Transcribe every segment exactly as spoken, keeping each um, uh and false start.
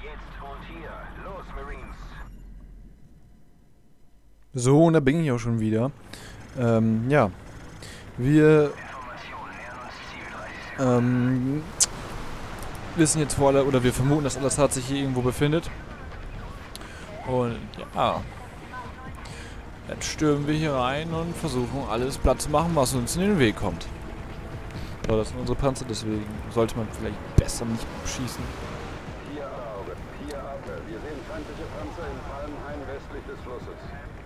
So, und da bin ich auch schon wieder. Ähm, ja. Wir ähm, wissen jetzt, wo alle, oder wir vermuten, dass Al-Assad sich hier irgendwo befindet. Und ja. Jetzt stürmen wir hier rein und versuchen alles platt zu machen, was uns in den Weg kommt. Aber das sind unsere Panzer, deswegen sollte man vielleicht besser nicht schießen. Hier Auge, hier Auge. Wir sehen feindliche Panzer im Palmhain westlich des Flusses.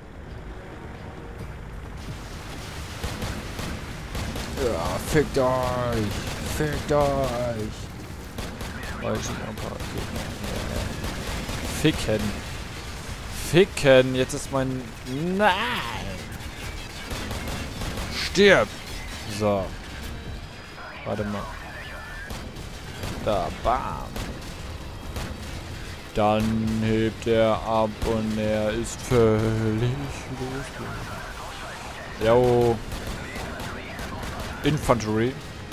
Ja, fickt euch! Fickt euch! Weil ich ein paar Ficken! Ficken! Jetzt ist mein... Nein! Stirb! So. Warte mal. Da, bam! Dann hebt er ab und er ist völlig losgelöst. Jo. Infanterie.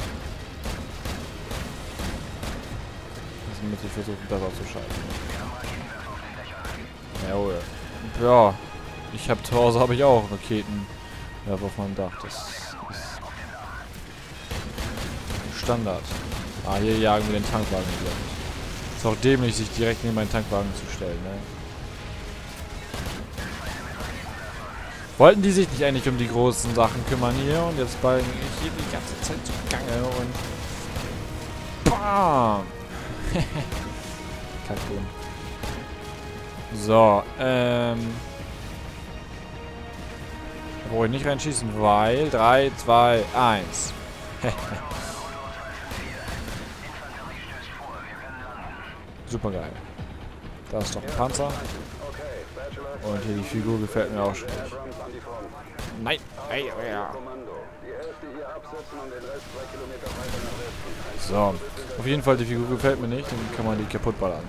Jetzt muss ich versuchen, das auszuschalten. Jawohl. Ja. Ich habe zu Hause habe ich auch Raketen. Ja, auf meinem Dach. Das ist Standard. Ah, hier jagen wir den Tankwagen wieder. Ist auch dämlich, sich direkt neben meinen Tankwagen zu stellen, ne? Wollten die sich nicht eigentlich um die großen Sachen kümmern hier? Und jetzt ballen ich hier die ganze Zeit zu Gange und... BAM! Kackbohnen. So, ähm... Da brauche ich nicht reinschießen, weil... drei, zwei, eins. Super geil. Da ist doch ein Panzer. Und hier die Figur gefällt mir auch schon. Nein! Ey, ja. So. Auf jeden Fall, die Figur gefällt mir nicht. Dann kann man die kaputt ballern.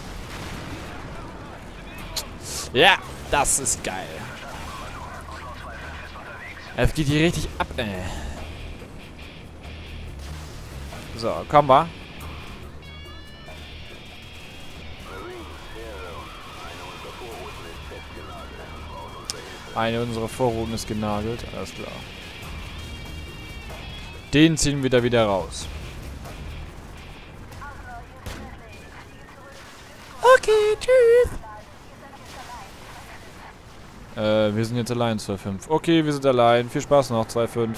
Ja! Das ist geil. Es geht hier richtig ab, ey. So, kommen wir. Eine unserer Vorrouten ist genagelt. Alles klar. Den ziehen wir da wieder raus. Okay, tschüss. Äh, wir sind jetzt allein, zwei fünf. Okay, wir sind allein. Viel Spaß noch, zwei fünf.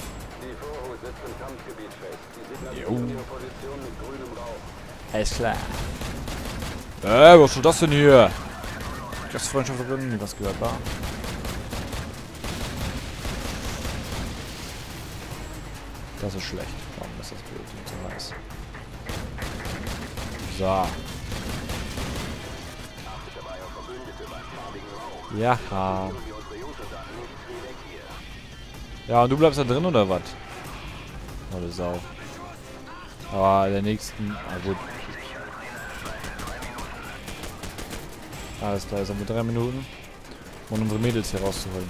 Jo. Alles klar. Äh, was ist das denn hier? Gastfreundschaft verbinden, nie was gehört war. Das ist schlecht. Warum ist das Bild so heiß? So. Ja. Ja, und du bleibst da drin oder was? Tolle Sau. Aber der nächsten. Ah, gut. Alles klar, jetzt haben wir drei Minuten, um unsere Mädels hier rauszuholen.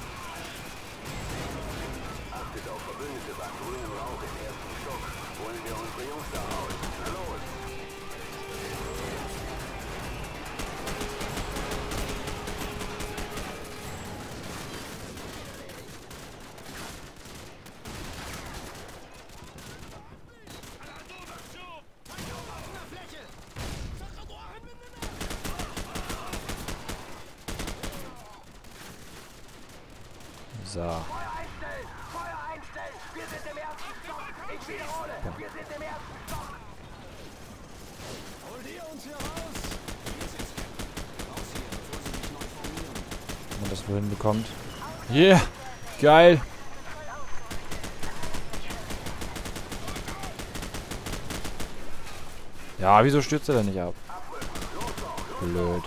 So. Feuer einstellen! Feuer einstellen! Wir sind im ersten Stock! Ich wiederhole! Wir sind im ersten Stock! Holt ihr uns hier raus! Raus hier, bevor sie sich neu formieren. Wenn man das wohl hinbekommt. Yeah! Geil! Ja, wieso stürzt er denn nicht ab? Blöd.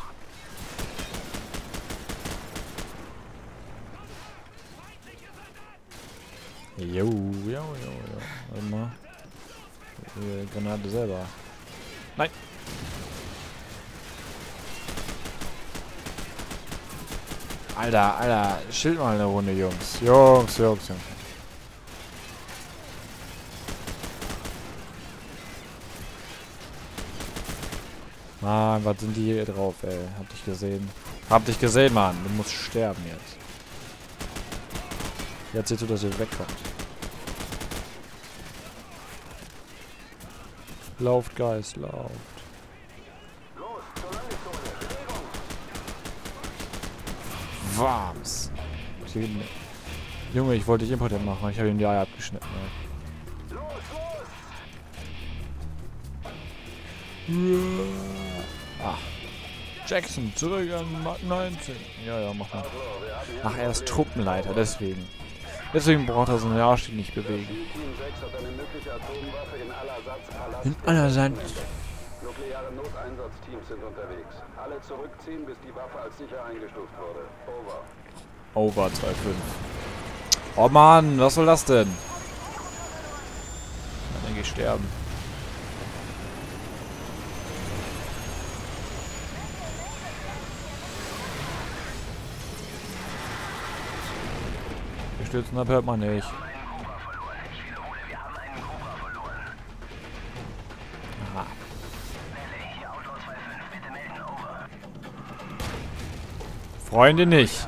Jo, jo, jo, jo. Warte mal. Die Granate selber. Nein! Alter, Alter, schild mal eine Runde, Jungs. Jungs, Jungs, Jungs. Mann, was sind die hier drauf, ey? Hab dich gesehen. Hab dich gesehen, Mann. Du musst sterben jetzt. Jetzt siehst du, dass ihr wegkommt. Lauft, Geist, lauft. Warms. Junge, ich wollte dich impotent machen. Ich habe ihm die Eier abgeschnitten. Ja. Ah. Jackson, zurück an Mark neunzehn. Ja, ja, mach mal. Ach, er ist Truppenleiter, deswegen. Deswegen braucht er so einen Arsch, die nicht bewegen. In aller Sand. Nukleare Noteinsatzteams sind unterwegs. Alle zurückziehen, bis die Waffe als sicher eingestuft wurde. Over. Over zwei Komma fünf. Oh Mann, was soll das denn? Dann denke ich sterben. Stürzen ab hört man nicht. Aha. Freunde nicht.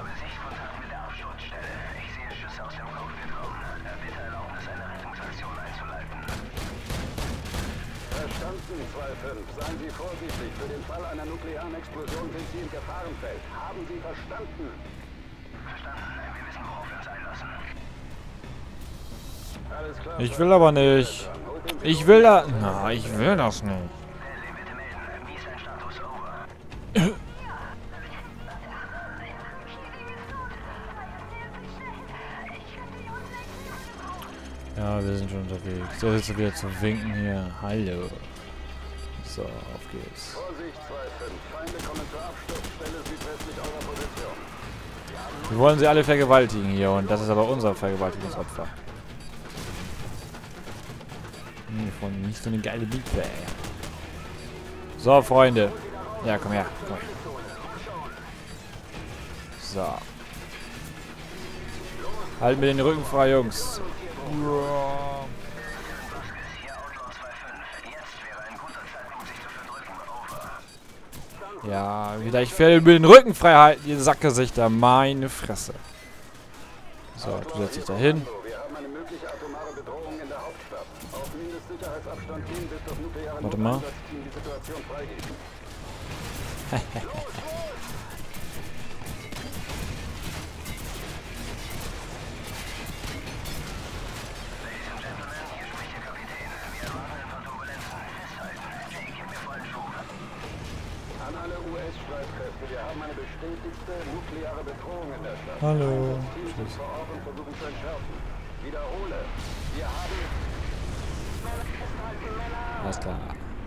Verstanden, zwei fünf. Seien Sie vorsichtig. Für den Fall einer nuklearen Explosion sind Sie im Gefahrenfeld. Haben Sie verstanden? Ich will aber nicht. Ich will da... Na, ich will das nicht. Ja, wir sind schon unterwegs. So, jetzt wieder zu winken hier. Hallo. So, auf geht's. Vorsicht, zwei fünf. Feinde kommen zur Absturzstelle südwestlich eurer Position. Wir wollen sie alle vergewaltigen hier und das ist aber unser Vergewaltigungsopfer. Wir wollen nicht so eine geile Biete, ey. So, Freunde. Ja, komm her. Komm. So. Halten wir den Rücken frei, Jungs. Ja, wieder. Ich werde über den Rücken frei halten, ihr Sackgesichter. Meine Fresse. So, du setzt dich da hin. Wir haben eine mögliche atomare Bedrohung in der Hauptstadt. Auf Mindestsicherheitsabstand gehen, bis das nukleare Warte mal. Noteinsatzteam die Situation freigibt. An alle U S-Streitkräfte, wir haben eine bestätigte nukleare Bedrohung in der Stadt. Hallo. Teams sind vor Ort und versuchen zu entschärfen. Wiederhole, wir haben... Alles klar.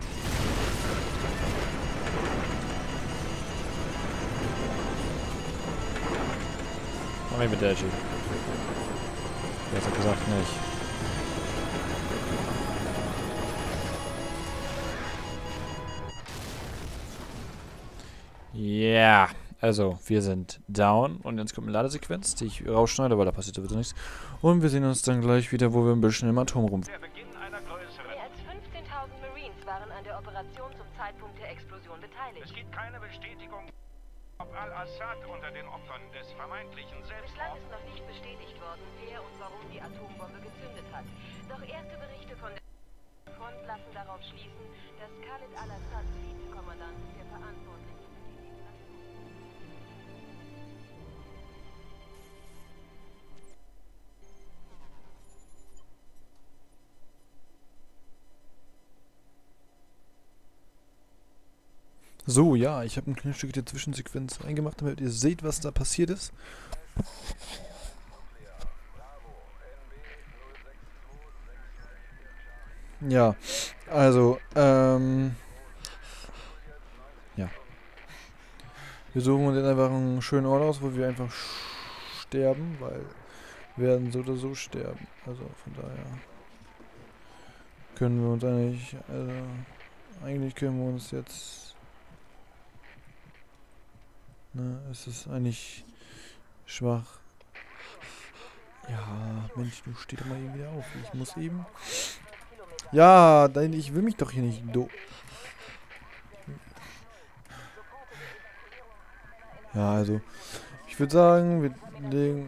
Mach mich mit der G. Jetzt hat gesagt nicht. Ja, yeah. Also wir sind down und jetzt kommt eine Ladesequenz, die ich rausschneide, weil da passiert sowieso nichts. Und wir sehen uns dann gleich wieder, wo wir ein bisschen im Atom rum. Mehr als fünfzehntausend Marines waren an der Operation zum Zeitpunkt der Explosion beteiligt. Es gibt keine Bestätigung, ob Al-Assad unter den Opfern des vermeintlichen Bislang Selbstmords... ist noch nicht bestätigt worden, wer und warum die Atombombe gezündet hat. Doch erste Berichte von der Front lassen darauf schließen, dass Khalid al-Assad, Vizekommandant, der Verantwortliche für die Diktatur. So, ja, ich habe ein kleines Stück der Zwischensequenz eingemacht, damit ihr seht, was da passiert ist. Ja, also, ähm... ja. Wir suchen uns jetzt einfach einen schönen Ort aus, wo wir einfach sterben, weil wir werden so oder so sterben. Also, von daher können wir uns eigentlich, also, eigentlich können wir uns jetzt... Ne, es ist eigentlich schwach. Ja, Mensch, du stehst doch mal eben wieder auf. Ich muss eben... Ja, dein, ich will mich doch hier nicht do... Ja, also, ich würde sagen, wir legen,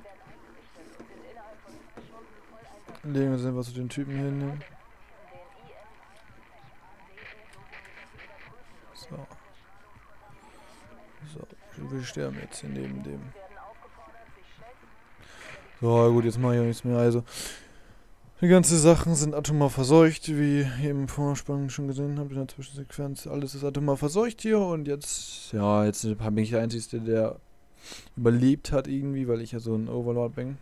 legen uns einfach zu den Typen hin. Ne? So. So, wir sterben jetzt hier neben dem. So, gut, jetzt mache ich auch nichts mehr. Also, die ganzen Sachen sind atomar verseucht, wie ihr im Vorspann schon gesehen habt in der Zwischensequenz. Alles ist atomar verseucht hier und jetzt, ja, jetzt bin ich der Einzige, der überlebt hat irgendwie, weil ich ja so ein Overlord bin.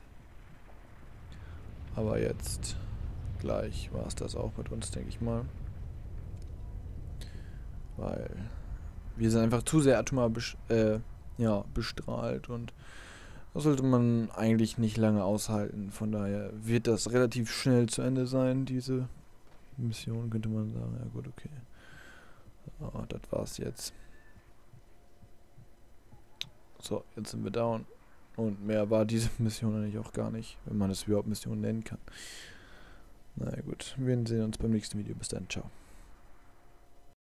Aber jetzt, gleich war es das auch mit uns, denke ich mal. Weil wir sind einfach zu sehr atomar bes äh, ja, bestrahlt und das sollte man eigentlich nicht lange aushalten. Von daher wird das relativ schnell zu Ende sein, diese Mission, könnte man sagen. Ja gut, okay. Oh, das war's jetzt. So, jetzt sind wir down. Und mehr war diese Mission eigentlich auch gar nicht, wenn man es überhaupt Mission nennen kann. Na ja, gut, wir sehen uns beim nächsten Video. Bis dann, ciao.